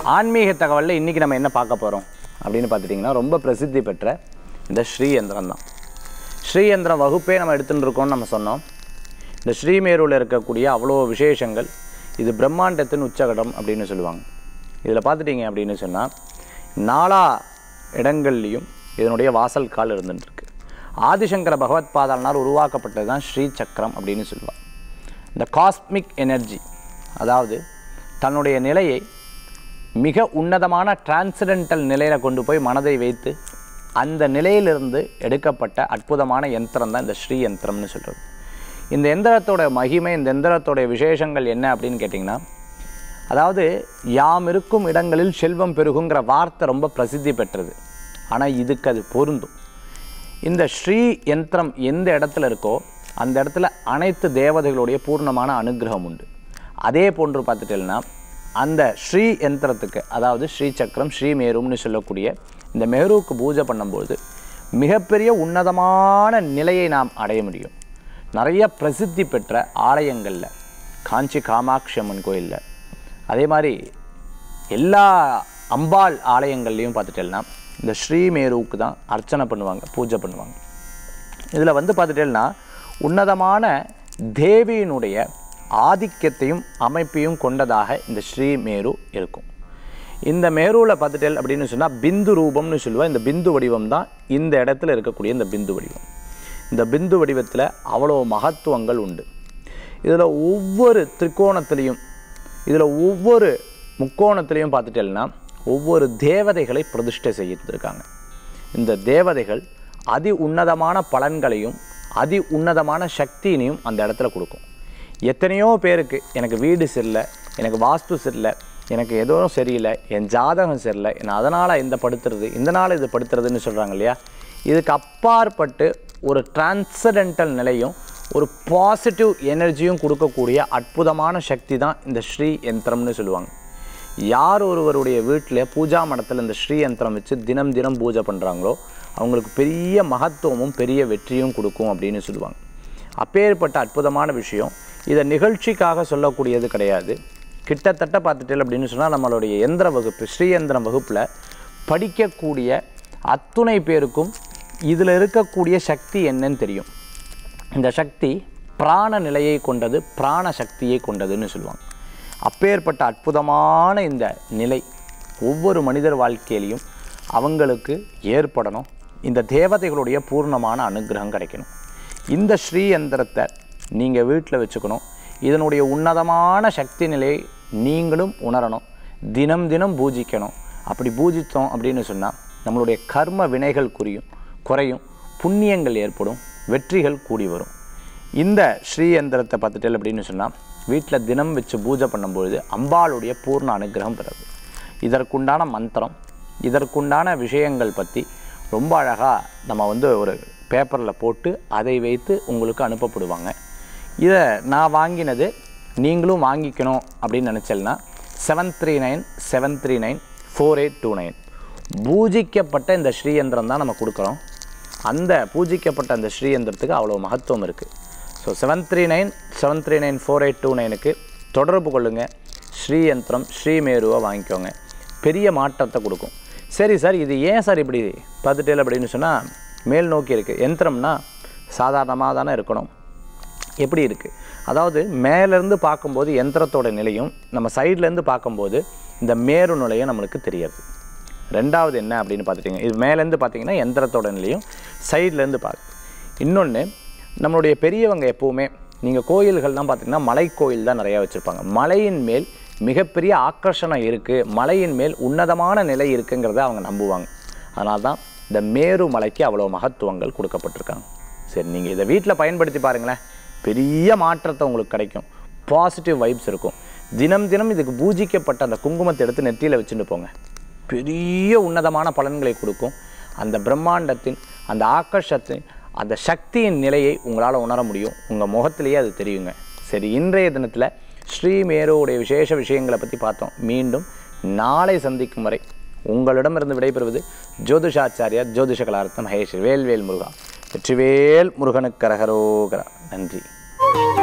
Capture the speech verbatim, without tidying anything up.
ஆன்மீக தகவலில் இன்றைக்கி நம்ம என்ன பார்க்க போகிறோம் அப்படின்னு பார்த்துட்டிங்கன்னா, ரொம்ப பிரசித்தி பெற்ற இந்த ஸ்ரீயந்திரம் தான். ஸ்ரீயந்திரம் வகுப்பே நம்ம எடுத்துகிட்டு இருக்கோம்னு நம்ம சொன்னோம். இந்த ஸ்ரீமேருவில் இருக்கக்கூடிய அவ்வளோ விசேஷங்கள், இது பிரம்மாண்டத்தின் உச்சகடம் அப்படின்னு சொல்லுவாங்க. இதில் பார்த்துட்டிங்க அப்படின்னு சொன்னால், நாலா இடங்கள்லேயும் இதனுடைய வாசல் கால் இருந்துட்டுருக்கு. ஆதிசங்கர பகவத் பாதாளனால் உருவாக்கப்பட்டது தான் ஸ்ரீ சக்கரம் அப்படின்னு சொல்லுவாங்க. இந்த காஸ்மிக் எனர்ஜி, அதாவது தன்னுடைய நிலையை மிக உன்னதமான டிரான்சென்டென்டல் நிலையில் கொண்டு போய் மனதை வைத்து அந்த நிலையிலிருந்து எடுக்கப்பட்ட அற்புதமான யந்திரம் தான் இந்த ஸ்ரீ யந்திரம்னு சொல்கிறது. இந்த எந்திரத்தோட மகிமை, இந்த எந்திரத்தோடைய விசேஷங்கள் என்ன அப்படின்னு கேட்டிங்கன்னா, அதாவது யாம் இருக்கும் இடங்களில் செல்வம் பெருகுங்கிற வார்த்தை ரொம்ப பிரசித்தி பெற்றது. ஆனால் இதுக்கு அது பொருந்தும். இந்த ஸ்ரீ யந்திரம் எந்த இடத்துல இருக்கோ அந்த இடத்துல அனைத்து தேவதைகளுடைய பூர்ணமான அனுகிரகம் உண்டு. அதே போன்று பார்த்துட்டேன்னா, அந்த ஸ்ரீ யந்திரத்துக்கு, அதாவது ஸ்ரீ சக்கரம் ஸ்ரீ மேரும்னு சொல்லக்கூடிய இந்த மேருவுக்கு பூஜை பண்ணும்போது மிகப்பெரிய உன்னதமான நிலையை நாம் அடைய முடியும். நிறைய பிரசித்தி பெற்ற ஆலயங்களில், காஞ்சி காமாட்சி அம்மன் கோயிலில், அதே மாதிரி எல்லா அம்பாள் ஆலயங்கள்லேயும் பார்த்துட்டேன்னா இந்த ஸ்ரீமேருவுக்கு தான் அர்ச்சனை பண்ணுவாங்க, பூஜை பண்ணுவாங்க. இதில் வந்து பார்த்துட்டேன்னா உன்னதமான தேவியினுடைய ஆதிக்கத்தையும் அமைப்பையும் கொண்டதாக இந்த ஸ்ரீமேரு இருக்கும். இந்த மேருவில் பார்த்துட்டேல் அப்படின்னு சொன்னால் பிந்து ரூபம்னு சொல்லுவாள். இந்த பிந்து வடிவம் தான் இந்த இடத்துல இருக்கக்கூடிய இந்த பிந்து வடிவம். இந்த பிந்து வடிவத்தில் அவ்வளோ மகத்துவங்கள் உண்டு. இதில் ஒவ்வொரு திரிகோணத்திலையும், இதில் ஒவ்வொரு முக்கோணத்திலையும் பார்த்துட்டேன்னா ஒவ்வொரு தேவதைகளை பிரதிஷ்டை செய்திருக்காங்க. இந்த தேவதைகள் அதி உன்னதமான பலன்களையும் அதி உன்னதமான சக்தியினையும் அந்த இடத்துல கொடுக்கும். எத்தனையோ பேருக்கு எனக்கு வீடு சரியில்லை, எனக்கு வாஸ்து சரியில்லை, எனக்கு எதுவும் சரியில்லை, என் ஜாதகம் சரியில்லை, நான் அதனால் இந்த படுத்துறது, இந்த நாள் இது படுத்துறதுன்னு சொல்கிறாங்க இல்லையா. இதுக்கு அப்பாற்பட்டு ஒரு டிரான்சென்டென்டல் நிலையும் ஒரு பாசிட்டிவ் எனர்ஜியும் கொடுக்கக்கூடிய அற்புதமான சக்தி தான் இந்த ஸ்ரீ யந்திரம்னு சொல்லுவாங்க. யார் ஒருவருடைய வீட்டில் பூஜா மடத்தில் இந்த ஸ்ரீ யந்திரம் வச்சு தினம் தினம் பூஜை பண்ணுறாங்களோ அவங்களுக்கு பெரிய மகத்துவமும் பெரிய வெற்றியும் கொடுக்கும் அப்படின்னு சொல்லுவாங்க. அப்பேற்பட்ட அற்புதமான விஷயம். இதை நிகழ்ச்சிக்காக சொல்லக்கூடியது கிடையாது. கிட்டத்தட்ட பார்த்துட்டேன் அப்படின்னு சொன்னால் நம்மளுடைய எந்திர வகுப்பு, ஸ்ரீயந்திரம் வகுப்பில் படிக்கக்கூடிய அத்துணை பேருக்கும் இதில் இருக்கக்கூடிய சக்தி என்னன்னு தெரியும். இந்த சக்தி பிராண நிலையை கொண்டது, பிராண சக்தியை கொண்டதுன்னு சொல்லுவாங்க. அப்பேற்பட்ட அற்புதமான இந்த நிலை ஒவ்வொரு மனிதர் வாழ்க்கையிலையும் அவங்களுக்கு ஏற்படணும். இந்த தேவதைகளுடைய பூர்ணமான அனுகிரகம் கிடைக்கணும். இந்த ஸ்ரீ யந்திரத்தை நீங்கள் வீட்டில் வச்சுக்கணும். இதனுடைய உன்னதமான சக்தி நிலையை நீங்களும் உணரணும். தினம் தினம் பூஜிக்கணும். அப்படி பூஜித்தோம் அப்படின்னு சொன்னால் நம்மளுடைய கர்ம வினைகள் குறியும் குறையும், புண்ணியங்கள் ஏற்படும், வெற்றிகள் கூடி வரும். இந்த ஸ்ரீ யந்திரத்தை பார்த்துட்டேன் அப்படின்னு சொன்னால் வீட்டில் தினம் வச்சு பூஜை பண்ணும்பொழுது அம்பாளுடைய பூர்ண அனுகிரகம் பெறுது. இதற்குண்டான மந்திரம், இதற்குண்டான விஷயங்கள் பற்றி ரொம்ப அழகாக நம்ம வந்து ஒரு பேப்பரில் போட்டு அதை வைத்து உங்களுக்கு அனுப்பப்படுவாங்க. இதை நான் வாங்கினது நீங்களும் வாங்கிக்கணும் அப்படின்னு நினச்சல்னா seven three nine seven three nine four eight two nine பூஜிக்கப்பட்ட இந்த ஸ்ரீயந்திரம் தான் நம்ம கொடுக்குறோம். அந்த பூஜிக்கப்பட்ட அந்த ஸ்ரீயந்திரத்துக்கு அவ்வளோ மகத்துவம் இருக்குது. So seven three nine seven three nine four eight two நைனுக்கு தொடர்பு கொள்ளுங்கள். ஸ்ரீயந்திரம் ஸ்ரீமேருவை வாங்கிக்கோங்க. பெரிய மாற்றத்தை கொடுக்கும். சரி சார், இது ஏன் சார் இப்படி பார்த்துட்டேன் அப்படின்னு சொன்னால் மேல் நோக்கி இருக்குது. யந்திரம்னா சாதாரணமாக தானே இருக்கணும். எப்படி இருக்குது, அதாவது மேலேருந்து பார்க்கும்போது யந்திரத்தோட நிலையும் நம்ம சைட்லேருந்து பார்க்கும்போது இந்த மேரு நிலையும் நம்மளுக்கு தெரியாது. ரெண்டாவது என்ன அப்படின்னு பார்த்துட்டிங்க, இது மேலேருந்து பார்த்திங்கன்னா யந்திரத்தோட நிலையும் சைட்லேருந்து பார்த்து. இன்னொன்று, நம்மளுடைய பெரியவங்க எப்போவுமே நீங்கள் கோயில்கள்லாம் பார்த்திங்கன்னா மலை கோயில் தான் நிறையா வச்சுருப்பாங்க. மலையின் மேல் மிகப்பெரிய ஆக்கர்ஷணம் இருக்குது, மலையின் மேல் உன்னதமான நிலை இருக்குங்கிறத அவங்க நம்புவாங்க. அதனால தான் இந்த மேரு மலைக்கு அவ்வளோ மகத்துவங்கள் கொடுக்கப்பட்டிருக்காங்க. சரி, நீங்கள் இதை வீட்டில் பயன்படுத்தி பாருங்களேன், பெரிய மாற்றத்தை உங்களுக்கு கிடைக்கும். பாசிட்டிவ் வைப்ஸ் இருக்கும். தினம் தினம் இதுக்கு பூஜிக்கப்பட்ட அந்த குங்குமத்தை எடுத்து நெற்றியில் வச்சுட்டு போங்க. பெரிய உன்னதமான பலன்களை கொடுக்கும். அந்த பிரம்மாண்டத்தின் அந்த ஆக்கர்ஷத்தின் அந்த சக்தியின் நிலையை உங்களால் உணர முடியும். உங்கள் முகத்திலேயே அது தெரியுங்க. சரி, இன்றைய தினத்தில் ஸ்ரீமேருவுடைய விசேஷ விஷயங்களை பற்றி பார்த்தோம். மீண்டும் நாளை சந்திக்கும் வரை உங்களிடமிருந்து விடைபெறுவது ஜோதிஷாச்சாரியார் ஜோதிஷ கலாரத்னம் மகேஷ். வேல்வேல் முருகா. வெற்றிவேல் முருகனுக்கு கரகரோகரா. நன்றி.